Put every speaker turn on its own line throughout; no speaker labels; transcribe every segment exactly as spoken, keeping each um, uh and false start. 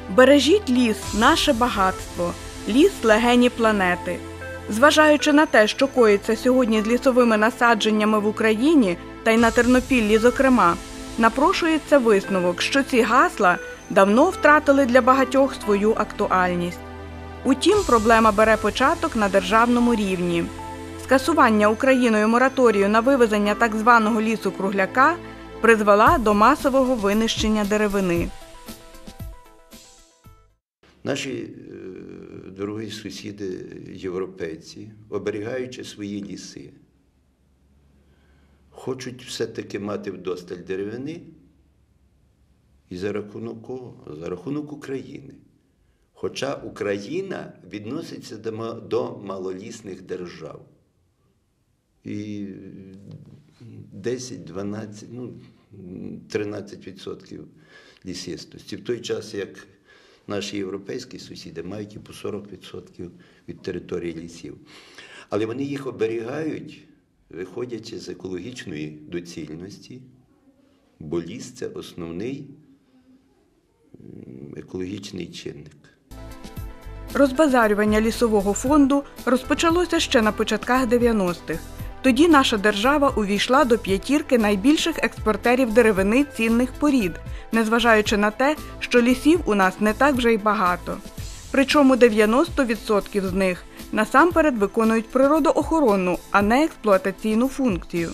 Бережіть ліс – наше багатство. Ліс – легені планети. Зважаючи на те, що коїться сьогодні з лісовими насадженнями в Україні, та й на Тернопіллі зокрема, напрошується висновок, що ці гасла давно втратили для багатьох свою актуальність. Утім, проблема бере початок на державному рівні. Скасування Україною мораторію на вивезення так званого лісу-кругляка призвела до масового винищення деревини.
Наші дорогі сусіди європейці, оберігаючи свої ліси, хочуть все-таки мати вдосталь деревини і за рахунок кого? За рахунок України. Хоча Україна відноситься до малолісних держав. І десять, дванадцять, ну, тринадцять відсотків лісистості. В той час, як наші європейські сусіди мають і по сорок відсотків від території лісів. Але вони їх оберігають, виходячи з екологічної доцільності, бо ліс – це основний екологічний чинник.
Розбазарювання лісового фонду розпочалося ще на початках дев'яностих. Тоді наша держава увійшла до п'ятірки найбільших експортерів деревини цінних порід, незважаючи на те, що лісів у нас не так вже й багато. Причому дев'яносто відсотків з них насамперед виконують природоохоронну, а не експлуатаційну функцію.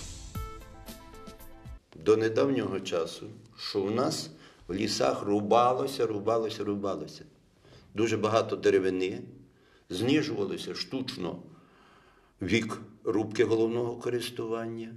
До недавнього часу, що у нас в лісах рубалося, рубалося, рубалося. Дуже багато деревини, знижувалося штучно вік рубки головного користування.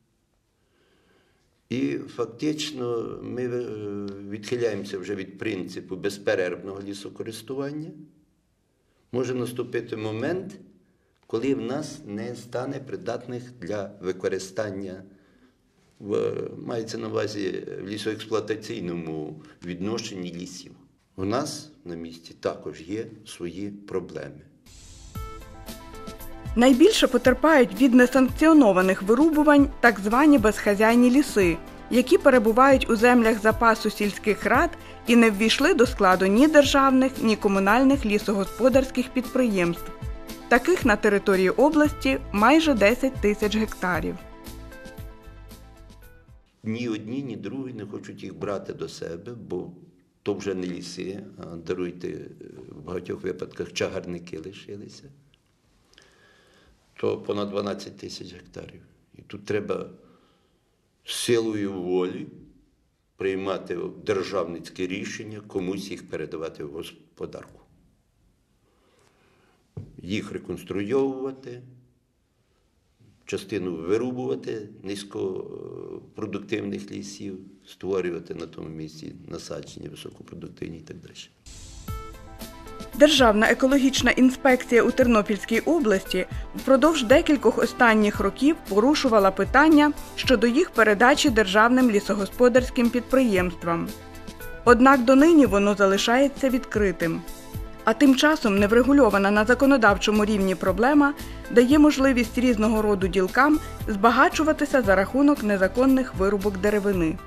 І фактично ми відхиляємося вже від принципу безперервного лісокористування. Може наступити момент, коли в нас не стане придатних для використання, в, мається на увазі в лісоексплуатаційному відношенні лісів. У нас на місці також є свої проблеми.
Найбільше потерпають від несанкціонованих вирубувань так звані безхазяйні ліси, які перебувають у землях запасу сільських рад і не ввійшли до складу ні державних, ні комунальних лісогосподарських підприємств. Таких на території області майже десять тисяч гектарів.
Ні одні, ні другі не хочуть їх брати до себе, бо то вже не ліси, а, даруйте, в багатьох випадках чагарники лишилися. То понад дванадцять тисяч гектарів. І тут треба силою волі приймати державницьке рішення, комусь їх передавати в господарку. Їх реконструйовувати, частину вирубувати низькопродуктивних лісів, створювати на тому місці насадження високопродуктивні і так далі.
Державна екологічна інспекція у Тернопільській області впродовж декількох останніх років порушувала питання щодо їх передачі державним лісогосподарським підприємствам. Однак донині воно залишається відкритим. А тим часом неврегульована на законодавчому рівні проблема дає можливість різного роду ділкам збагачуватися за рахунок незаконних вирубок деревини.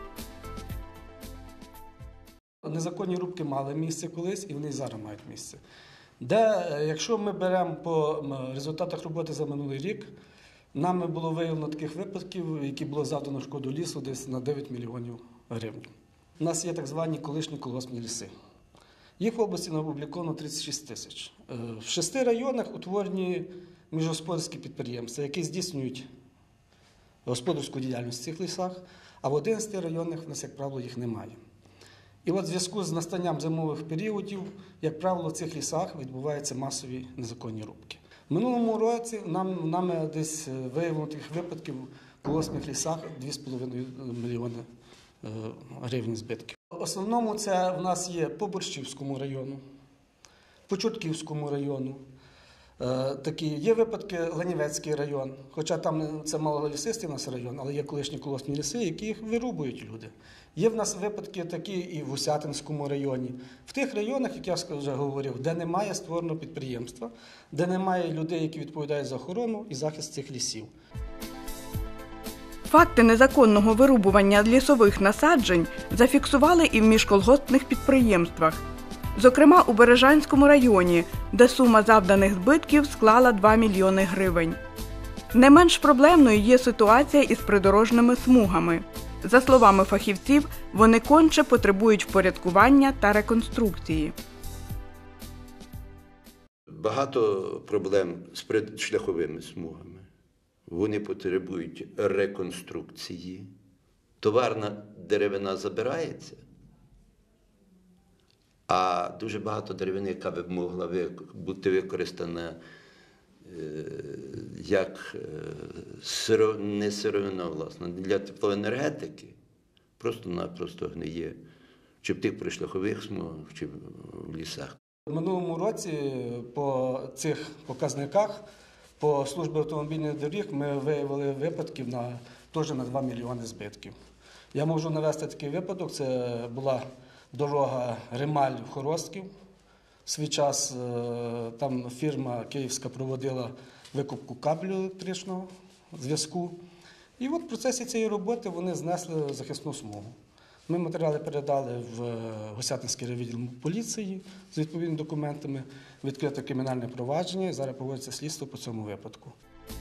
Незаконні рубки мали місце колись, і вони і зараз мають місце. Де, якщо ми беремо по результатах роботи за минулий рік, нами було виявлено таких випадків, які було завдано шкоду лісу десь на дев'ять мільйонів гривень. У нас є так звані колишні колгоспні ліси. Їх в області опубліковано тридцять шість тисяч. В шести районах утворені міжгосподарські підприємства, які здійснюють господарську діяльність в цих лісах, а в одинадцяти районах в нас, як правило, їх немає. І от в зв'язку з настанням зимових періодів, як правило, в цих лісах відбуваються масові незаконні рубки. В минулому році нам, нами десь виявлено таких випадків в колгоспних лісах дві з половиною мільйони гривень збитків. В основному це в нас є по Борщівському району, по Чортківському району. Такі є випадки Ланівецький район, хоча там це малолісистий у нас район, але є колишні колгоспні ліси, які їх вирубують люди. Є в нас випадки такі і в Усятинському районі. В тих районах, як я вже говорив, де немає створеного підприємства, де немає людей, які відповідають за охорону і захист цих лісів.
Факти незаконного вирубування лісових насаджень зафіксували і в міжколгоспних підприємствах. Зокрема, у Бережанському районі, де сума завданих збитків склала два мільйони гривень. Не менш проблемною є ситуація із придорожними смугами. За словами фахівців, вони конче потребують впорядкування та реконструкції.
Багато проблем з шляховими смугами. Вони потребують реконструкції. Товарна деревина забирається, а дуже багато деревини, яка б могла бути використана як не сировина, власне, для теплоенергетики, просто-напросто гниє, чи в тих пришляхових смугах, чи в лісах.
У минулому році по цих показниках по службі автомобільних доріг ми виявили випадків на, теж на два мільйони збитків. Я можу навести такий випадок, це була дорога Рималь-Хоростків. В свій час там фірма київська проводила викупку кабелю електричного зв'язку. І от в процесі цієї роботи вони знесли захисну смугу. Ми матеріали передали в Гусятинський райвідділ поліції з відповідними документами, відкрито кримінальне провадження, і зараз проводиться слідство по цьому випадку.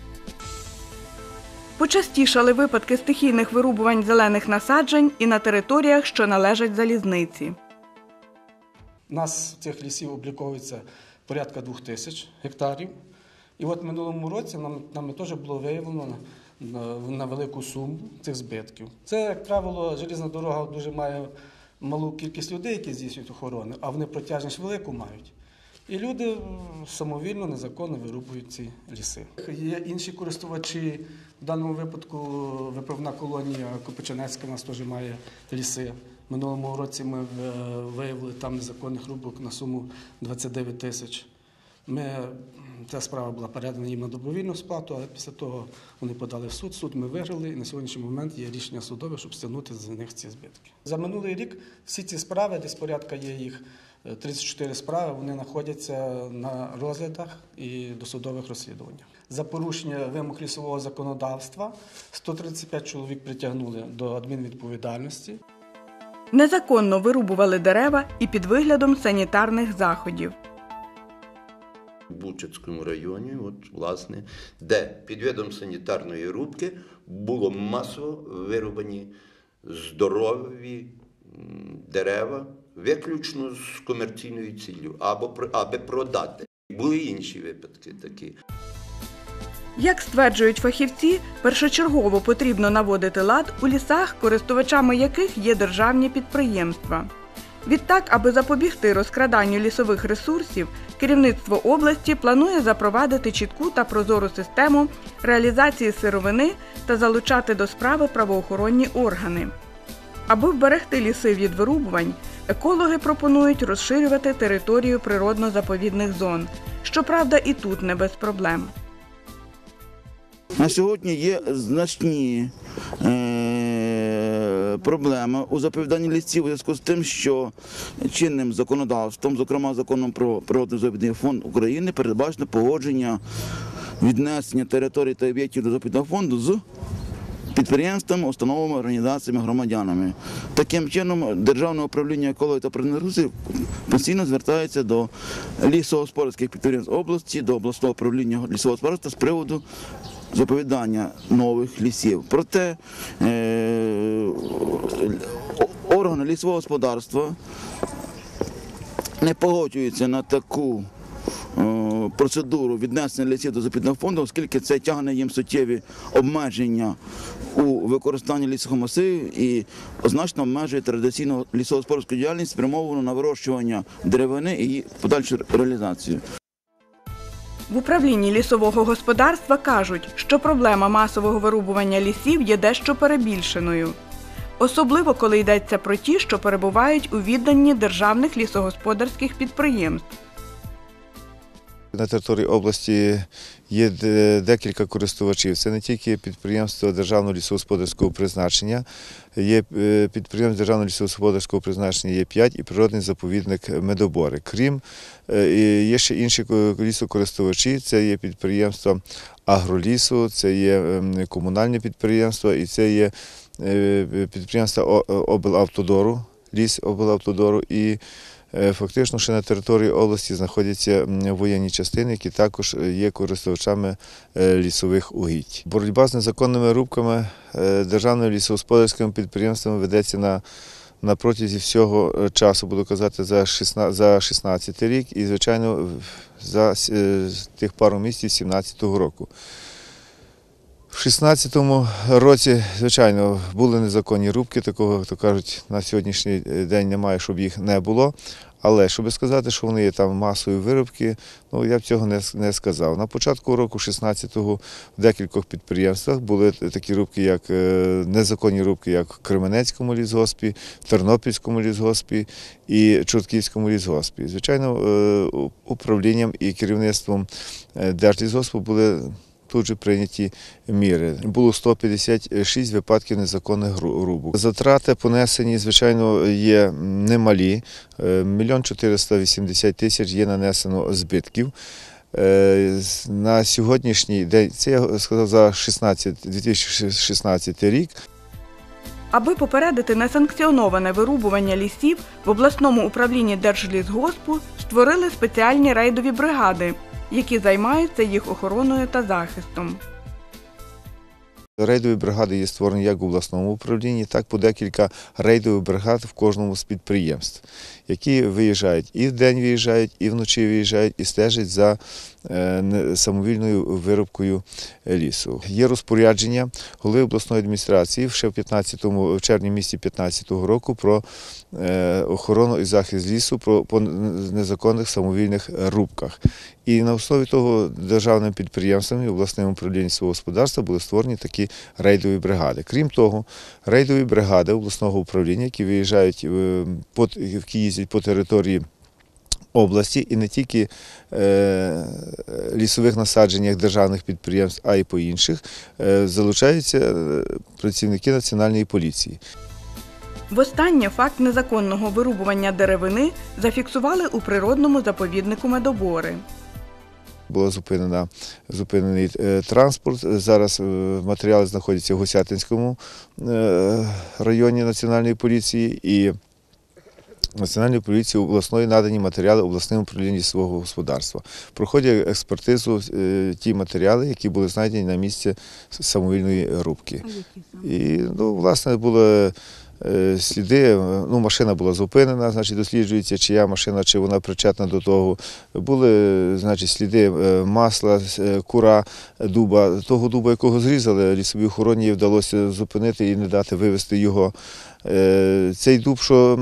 Почастішали випадки стихійних вирубувань зелених насаджень і на територіях, що належать залізниці.
У нас цих лісів обліковується порядка двох тисяч гектарів. І от в минулому році нам, нами теж було виявлено на, на велику суму цих збитків. Це, як правило, желізна дорога дуже має малу кількість людей, які здійснюють охорону, а вони протяжність велику мають. І люди самовільно, незаконно вирубують ці ліси. Є інші користувачі, в даному випадку виправна колонія Копичанецька у нас теж має ліси. В минулому році ми виявили там незаконних рубок на суму двадцять дев'ять тисяч. Ми, ця справа була передана їм на добровільну сплату, але після того вони подали в суд, суд ми виграли, і на сьогоднішній момент є рішення судове, щоб стягнути з них ці збитки. За минулий рік всі ці справи, десь порядка є їх тридцять чотири справи, вони знаходяться на розглядах і досудових розслідуваннях. За порушення вимог лісового законодавства сто тридцять п'ять чоловік притягнули до адмінвідповідальності.
Незаконно вирубували дерева і під виглядом санітарних заходів.
У Бучацькому районі, от, власне, де під видом санітарної рубки було масово вирубані здорові дерева, виключно з комерційною ціллю, або аби продати. Були інші випадки такі.
Як стверджують фахівці, першочергово потрібно наводити лад у лісах, користувачами яких є державні підприємства. Відтак, аби запобігти розкраданню лісових ресурсів, керівництво області планує запровадити чітку та прозору систему реалізації сировини та залучати до справи правоохоронні органи. Аби вберегти ліси від вирубувань, екологи пропонують розширювати територію природно-заповідних зон. Щоправда, і тут не без проблем.
На сьогодні є значні е, проблеми у заповіданні лісів у зв'язку з тим, що чинним законодавством, зокрема законом про природно-заповідний фонд України, передбачено погодження віднесення територій та об'єктів до заповідного фонду з підприємствами, установами, організаціями, громадянами. Таким чином, Державне управління екології та природних ресурсів постійно звертається до лісогосподарських підприємств області, до обласного управління лісового господарства з приводу заповідання нових лісів. Проте е, органи лісового господарства не погоджуються на таку процедуру віднесення лісів до заповідного фонду, оскільки це тягне їм суттєві обмеження у використанні лісових масивів і значно обмежує традиційну лісогосподарську діяльність, спрямовану на вирощування деревини і її подальшу реалізацію.
В управлінні лісового господарства кажуть, що проблема масового вирубування лісів є дещо перебільшеною. Особливо, коли йдеться про ті, що перебувають у відданні державних лісогосподарських підприємств.
На території області є декілька користувачів. Це не тільки підприємства державного лісогосподарського призначення, є підприємства державного лісогосподарського призначення є п'ять і природний заповідник Медобори. Крім, є ще інші лісокористувачі, це є підприємства агролісу, це є комунальні підприємства і це є підприємства облавтодору, ліс облавтодору і фактично ще на території області знаходяться воєнні частини, які також є користувачами лісових угідь. Боротьба з незаконними рубками державними лісогосподарськими підприємствами ведеться на на протязі всього часу, буду казати, за шістнадцятий рік і, звичайно, за тих пару місяців сімнадцятого року. В шістнадцятому році, звичайно, були незаконні рубки, такого, то кажуть, на сьогоднішній день немає, щоб їх не було. Але, щоб сказати, що вони є там масові вирубки, ну, я б цього не, не сказав. На початку року шістнадцятого в декількох підприємствах були такі рубки, як незаконні рубки, як в Кременецькому лісгоспі, в Тернопільському лісгоспі і Чортківському лісгоспі. Звичайно, управлінням і керівництвом Держлісгоспу були тут же прийняті міри. Було сто п'ятдесят шість випадків незаконних рубок. Затрати понесені, звичайно, є немалі. Мільйон чотириста вісімдесят тисяч є нанесено збитків. На сьогоднішній день, це я сказав за дві тисячі шістнадцятий рік.
Аби попередити несанкціоноване вирубування лісів, в обласному управлінні Держлісгоспу створили спеціальні рейдові бригади, які займаються їх охороною та захистом.
Рейдові бригади є створені як в обласному управлінні, так по декілька рейдових бригад в кожному з підприємств, які виїжджають і вдень виїжджають, і вночі виїжджають, і стежать за самовільною вирубкою лісу. Є розпорядження голови обласної адміністрації ще в п'ятнадцятому, в червні місяці п'ятнадцятого року про охорону і захист лісу про, по незаконних самовільних рубках. І на основі того державними підприємствами і обласним управлінням свого господарства були створені такі рейдові бригади. Крім того, рейдові бригади обласного управління, які виїжджають, які їздять по території області і не тільки е, лісових насадженнях державних підприємств, а й по інших, е, залучаються працівники Національної поліції.
Востаннє факт незаконного вирубування деревини зафіксували у природному заповіднику Медобори.
Було зупинено, зупинений е, транспорт. Зараз е, матеріали знаходяться в Гусятинському е, районі Національної поліції і Національної поліції обласної надані матеріали обласним управлінням лісового господарства. Проходять експертизу е, ті матеріали, які були знайдені на місці самовільної рубки. І, ну, власне, були е, сліди, ну, машина була зупинена, значить, досліджується, чия машина, чи вона причетна до того. Були, значить, сліди е, масла, е, кура, дуба. Того дуба, якого зрізали, лісовій охороні вдалося зупинити і не дати вивезти його. Цей дуб, що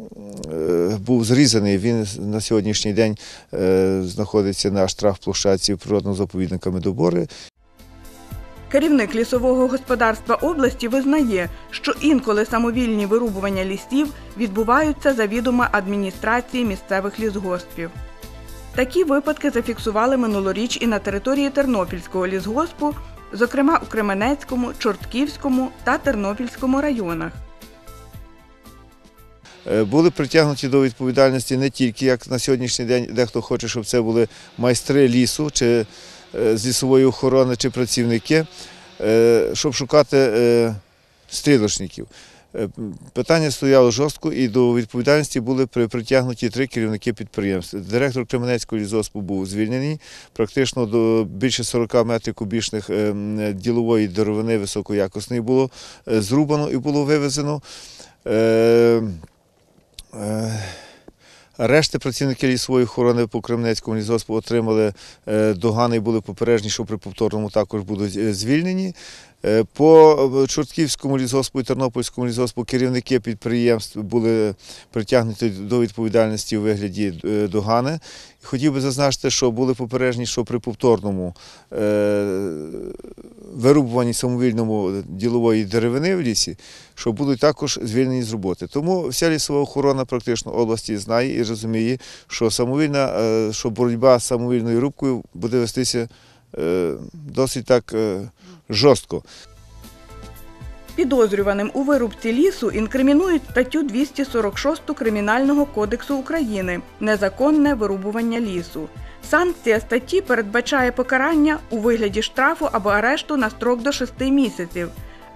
був зрізаний, він на сьогоднішній день знаходиться на штрафплощадці природного заповідника Медобори.
Керівник лісового господарства області визнає, що інколи самовільні вирубування лісів відбуваються за відома адміністрації місцевих лісгоспів. Такі випадки зафіксували минулоріч і на території Тернопільського лісгоспу, зокрема у Кременецькому, Чортківському та Тернопільському районах.
Були притягнуті до відповідальності не тільки, як на сьогоднішній день дехто хоче, щоб це були майстри лісу, чи з лісової охорони, чи працівники, щоб шукати стрілочників. Питання стояло жорстко, і до відповідальності були притягнуті три керівники підприємств. Директор Кременецького лісгоспу був звільнений, практично до більше сорока метрів кубічних ділової деревини високоякісної було зрубано і було вивезено. Решти працівники лісової охорони по Кременецькому лісгоспу отримали догани і були попереджені, що при повторному також будуть звільнені. По Чортківському лісгоспу і Тернопільському лісгоспу керівники підприємств були притягнуті до відповідальності у вигляді догани. Хотів би зазначити, що були попереджені, що при повторному вирубуванні самовільному ділової деревини в лісі, що будуть також звільнені з роботи. Тому вся лісова охорона практично області знає і розуміє, що самовільна, що боротьба з самовільною рубкою буде вестися досить так жорстко.
Підозрюваним у вирубці лісу інкримінують статтю двісті сорок шість Кримінального кодексу України «Незаконне вирубування лісу». Санкція статті передбачає покарання у вигляді штрафу або арешту на строк до шести місяців,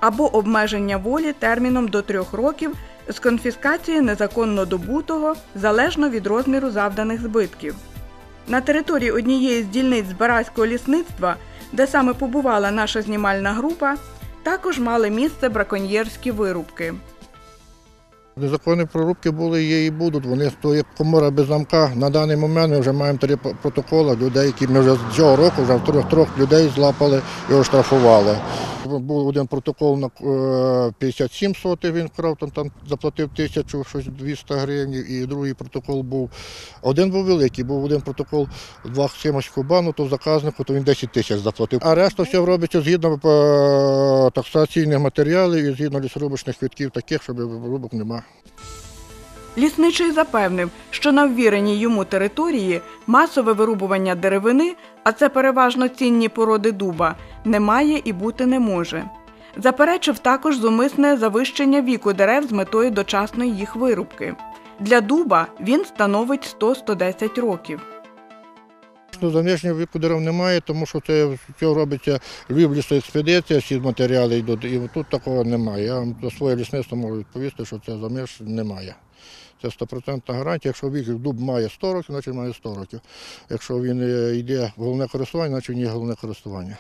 або обмеження волі терміном до трьох років з конфіскацією незаконно добутого, залежно від розміру завданих збитків. На території однієї з дільниць Збаразького лісництва, де саме побувала наша знімальна група, також мали місце браконьєрські вирубки.
Незаконні прорубки були, є і будуть. Вони стоять комора без замка. На даний момент ми вже маємо три протоколи людей, які ми вже з цього року вже трьох, трьох людей злапали і оштрафували. Був один протокол на п'ятдесят сім сотих, він вкрав, там, там заплатив тисячу, щось двісті гривень, і другий протокол був. Один був великий, був один протокол два сімось кубану, то заказнику, то він десять тисяч заплатив. А решта все робиться згідно таксаційних матеріалів і згідно лісорубочних квитків таких, щоб вирубок немає.
Лісничий запевнив, що на ввіреній йому території масове вирубування деревини, а це переважно цінні породи дуба, немає і бути не може. Заперечив також зумисне завищення віку дерев з метою дочасної їх вирубки. Для дуба він становить сто - сто десять років.
Заміжнього віку дерев немає, тому що це все робиться Львів лісоекспедиція, всі матеріали йдуть, і тут такого немає. Я вам за своє лісництво можу відповісти, що це заміж немає. Це стопроцентна гарантія. Якщо вік дуб має сто років, значить має сто років. Якщо він йде в головне користування, значить він є головне користування.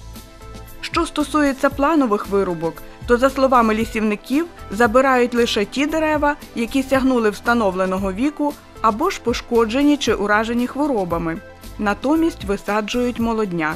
Що стосується планових вирубок, то, за словами лісівників, забирають лише ті дерева, які сягнули встановленого віку або ж пошкоджені чи уражені хворобами. Натомість висаджують молодняк.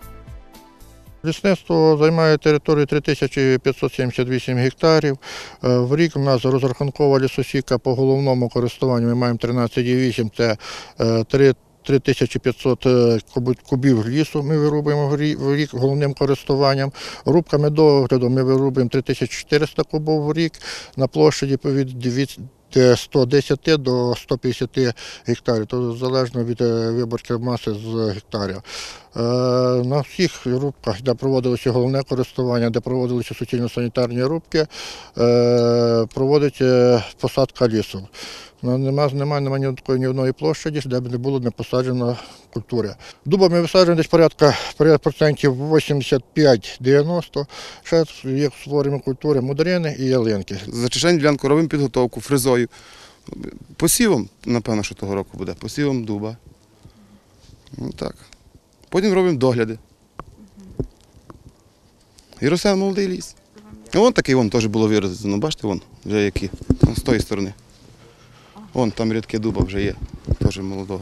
Лісництво займає територію три тисячі п'ятсот сімдесят вісім гектарів. В рік у нас розрахункова лісосіка по головному користуванню ми маємо тринадцять цілих вісім десятих, це три тисячі п'ятсот кубів лісу ми вирубуємо в рік головним користуванням. Рубками догляду ми вирубуємо три тисячі чотириста кубів в рік на площаді від ста десяти до ста п'ятдесяти гектарів, то залежно від виборки маси з гектарів. На всіх рубках, де проводилося головне користування, де проводилися суцільно-санітарні рубки, проводиться посадка лісу. Немає нема, нема ні такої ні одної площаді, де б не було не посаджено культури. Дуба ми висаджуємо десь порядка процентів вісімдесят п'ять - дев'яносто. Ще є створюємо культури мудрини і ялинки.
Зачищаємо ділянку, робимо підготовку фрезою. Посівом, напевно, що того року буде, посівом дуба. Ну, так. Потім робимо догляди. І росте молодий ліс. Вон такий вон теж було вирізано, бачите, вон вже які, з тої сторони. Вон там рядки дуба вже є, теж молодого.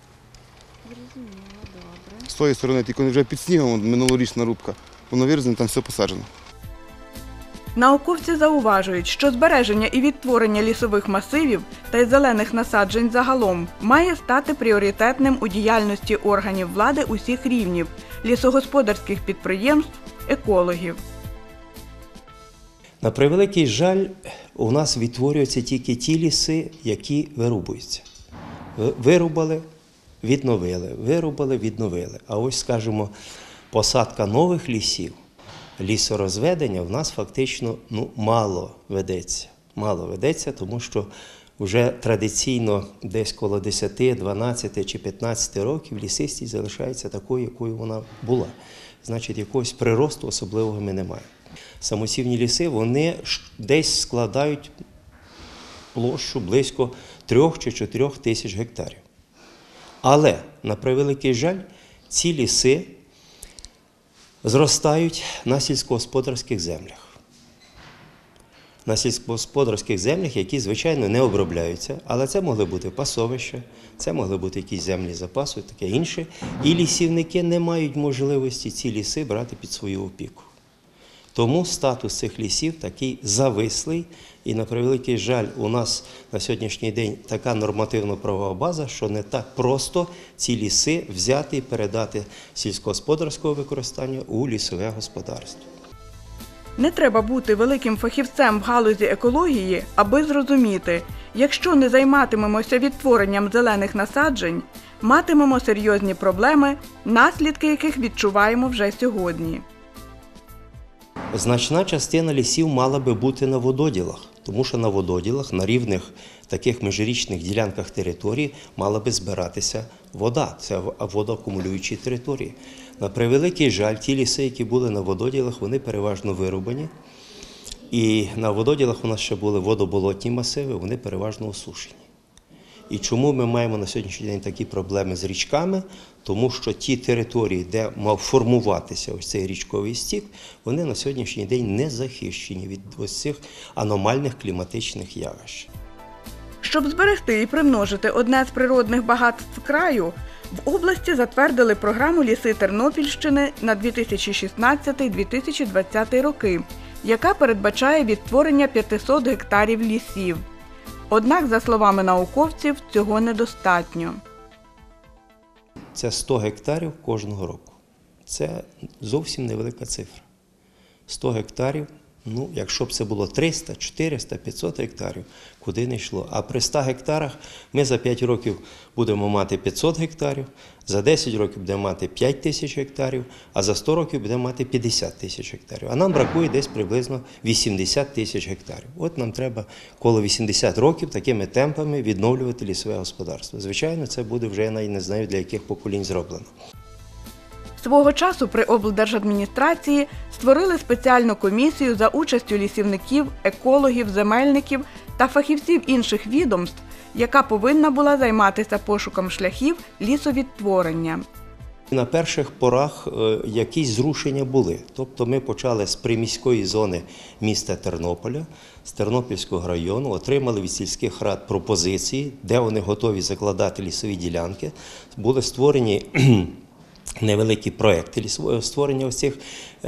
З тої сторони, тільки вже під снігом, минулорічна рубка. Воно вирізане, там все посаджено.
Науковці зауважують, що збереження і відтворення лісових масивів та й зелених насаджень загалом має стати пріоритетним у діяльності органів влади усіх рівнів – лісогосподарських підприємств, екологів.
На превеликий жаль, у нас відтворюються тільки ті ліси, які вирубуються. Вирубали, відновили, вирубали, відновили. А ось, скажімо, посадка нових лісів, лісорозведення в нас фактично ну, мало ведеться. Мало ведеться, тому що вже традиційно десь коло десяти, дванадцяти чи п'ятнадцяти років лісистість залишається такою, якою вона була. Значить, якогось приросту особливого ми не маємо. Самосівні ліси, вони десь складають площу близько трьох чи чотирьох тисяч гектарів. Але, на превеликий жаль, ці ліси зростають на сільськогосподарських землях. На сільськогосподарських землях, які, звичайно, не обробляються, але це могли бути пасовища, це могли бути якісь землі запасу і таке інше. І лісівники не мають можливості ці ліси брати під свою опіку. Тому статус цих лісів такий завислий, і, на превеликий жаль, у нас на сьогоднішній день така нормативно-правова база, що не так просто ці ліси взяти і передати сільськогосподарського використання у лісове господарство.
Не треба бути великим фахівцем в галузі екології, аби зрозуміти, якщо не займатимемося відтворенням зелених насаджень, матимемо серйозні проблеми, наслідки яких відчуваємо вже сьогодні.
Значна частина лісів мала би бути на вододілах, тому що на вододілах, на рівних таких межирічних ділянках території мала би збиратися вода, це водоакумулюючі території. На превеликий жаль, ті ліси, які були на вододілах, вони переважно вирубані. І на вододілах у нас ще були водоболотні масиви, вони переважно осушені. І чому ми маємо на сьогоднішній день такі проблеми з річками? Тому що ті території, де мав формуватися ось цей річковий стік, вони на сьогоднішній день не захищені від ось цих аномальних кліматичних явищ.
Щоб зберегти і примножити одне з природних багатств краю, в області затвердили програму «Ліси Тернопільщини» на дві тисячі шістнадцятий - дві тисячі двадцятий роки, яка передбачає відтворення п'ятисот гектарів лісів. Однак, за словами науковців, цього недостатньо.
Це сто гектарів кожного року. Це зовсім невелика цифра. сто гектарів, ну, якщо б це було триста, чотириста, п'ятсот гектарів, куди не йшло. А при ста гектарах ми за п'ять років будемо мати п'ятсот гектарів, за десять років будемо мати п'ять тисяч гектарів, а за сто років будемо мати п'ятдесят тисяч гектарів. А нам бракує десь приблизно вісімдесят тисяч гектарів. От нам треба коло вісімдесят років такими темпами відновлювати лісове господарство. Звичайно, це буде вже, я навіть не знаю, для яких поколінь зроблено.
Свого часу при облдержадміністрації створили спеціальну комісію за участю лісівників, екологів, земельників та фахівців інших відомств, яка повинна була займатися пошуком шляхів лісовідтворення.
На перших порах якісь зрушення були. Тобто ми почали з приміської зони міста Тернополя, з Тернопільського району, отримали від сільських рад пропозиції, де вони готові закладати лісові ділянки. Були створені невеликі проекти створення ось цих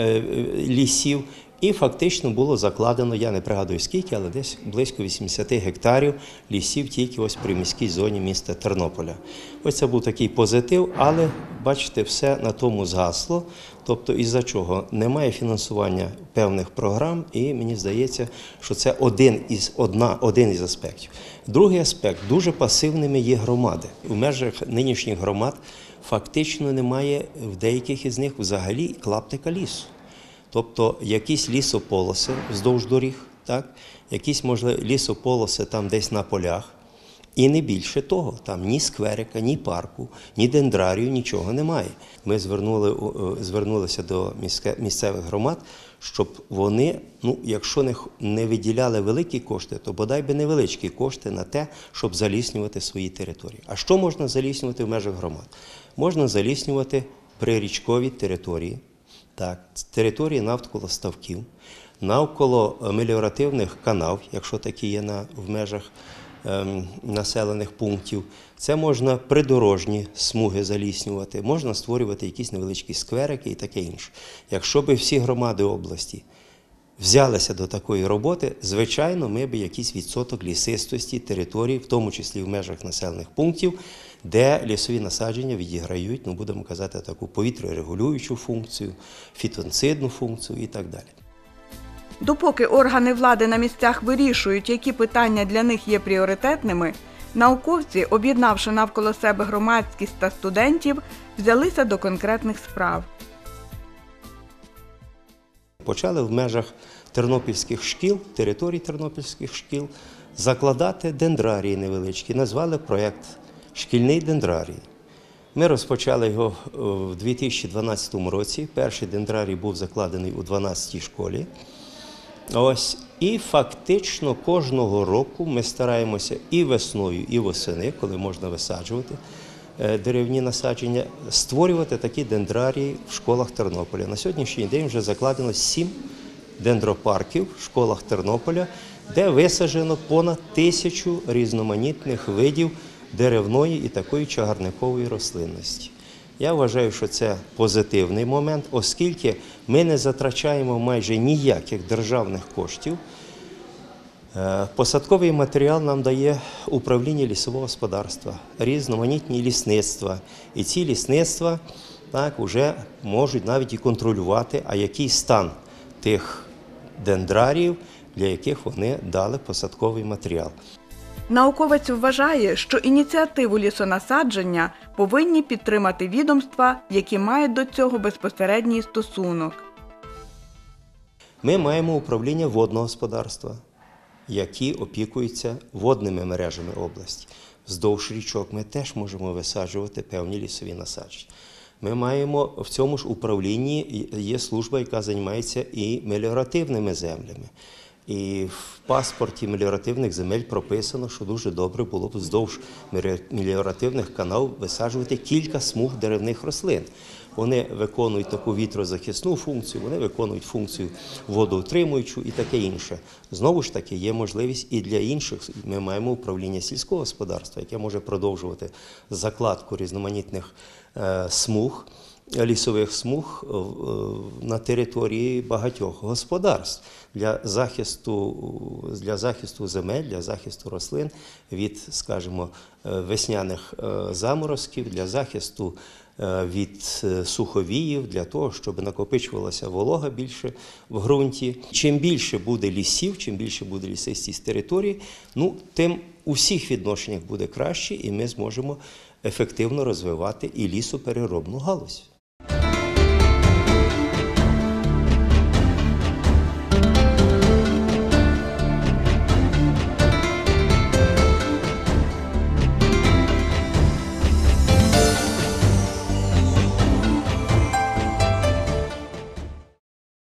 лісів. І фактично було закладено, я не пригадую скільки, але десь близько вісімдесят гектарів лісів тільки ось при міській зоні міста Тернополя. Ось це був такий позитив, але, бачите, все на тому згасло. Тобто із-за чого? Немає фінансування певних програм, і мені здається, що це один із, одна, один із аспектів. Другий аспект – дуже пасивними є громади. У межах нинішніх громад фактично немає в деяких із них взагалі клаптика лісу. Тобто якісь лісополоси вздовж доріг, так? Якісь, можливо, лісополоси там десь на полях. І не більше того, там ні скверика, ні парку, ні дендрарію, нічого немає. Ми звернули, звернулися до місцевих громад, щоб вони, ну, якщо не, не виділяли великі кошти, то бодай би невеличкі кошти на те, щоб заліснювати свої території. А що можна заліснювати в межах громад? Можна заліснювати прирічкові території. Так, території навколо ставків, навколо меліоративних канав, якщо такі є на, в межах ем, населених пунктів. Це можна придорожні смуги заліснювати, можна створювати якісь невеличкі скверики і таке інше. Якщо б всі громади області взялися до такої роботи, звичайно, ми б якийсь відсоток лісистості територій, в тому числі в межах населених пунктів, де лісові насадження відіграють, ну, будемо казати, таку повітрорегулюючу функцію, фітонцидну функцію і так далі.
Допоки органи влади на місцях вирішують, які питання для них є пріоритетними, науковці, об'єднавши навколо себе громадськість та студентів, взялися до конкретних справ.
Почали в межах тернопільських шкіл, територій тернопільських шкіл, закладати дендрарії невеличкі. Назвали проєкт «Шкільний дендрарій». Ми розпочали його в дві тисячі дванадцятому році. Перший дендрарій був закладений у дванадцятій школі. Ось. І фактично кожного року ми стараємося і весною, і восени, коли можна висаджувати деревні насадження, створювати такі дендрарії в школах Тернополя. На сьогоднішній день вже закладено сім дендропарків в школах Тернополя, де висаджено понад тисячу різноманітних видів деревної і такої чагарникової рослинності. Я вважаю, що це позитивний момент, оскільки ми не затрачаємо майже ніяких державних коштів. Посадковий матеріал нам дає управління лісового господарства, різноманітні лісництва. І ці лісництва так, вже можуть навіть і контролювати, а який стан тих дендраріїв, для яких вони дали посадковий матеріал.
Науковець вважає, що ініціативу лісонасадження повинні підтримати відомства, які мають до цього безпосередній стосунок.
Ми маємо управління водного господарства, які опікуються водними мережами області. Вздовж річок ми теж можемо висаджувати певні лісові насадження. Ми маємо в цьому ж управлінні є служба, яка займається і меліоративними землями. І в паспорті меліоративних земель прописано, що дуже добре було б вздовж меліоративних каналів висаджувати кілька смуг деревних рослин. Вони виконують таку вітрозахисну функцію, вони виконують функцію водоутримуючу і таке інше. Знову ж таки, є можливість і для інших. Ми маємо управління сільського господарства, яке може продовжувати закладку різноманітних е, смуг, лісових смуг на території багатьох господарств для захисту, для захисту земель, для захисту рослин від, скажімо, весняних заморозків, для захисту від суховіїв, для того, щоб накопичувалася волога більше в ґрунті. Чим більше буде лісів, чим більше буде лісистість території, ну, тим у всіх відношеннях буде краще, і ми зможемо ефективно розвивати і лісопереробну галузь.